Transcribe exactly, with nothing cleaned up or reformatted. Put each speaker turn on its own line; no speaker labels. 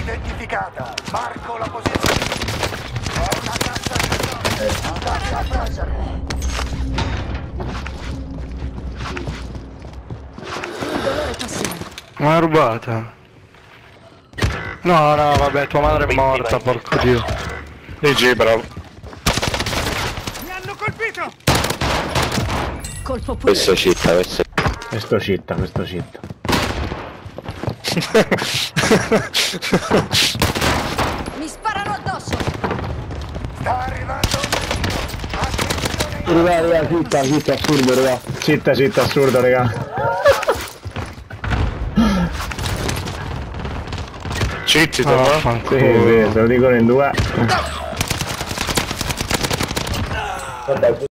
identificata. Marco la posizione. È una cassa di andate a prendere.
Il dolore passerà.
Ma è rubata. No, no, vabbè, tua madre è morta, porco dio.
G G, bravo.
Mi hanno colpito!
Colpo pure.
Questo citta, questo.
Questo citta, questo citta.
Mi sparano addosso.
Sta arrivando un attenzione.
Raga, raga, citta, citta, assurdo, raga. Citta, citta, assurdo, raga.
Citti,
Ah,
no?
Sì,
fanculo.
sì, se lo dicono in due.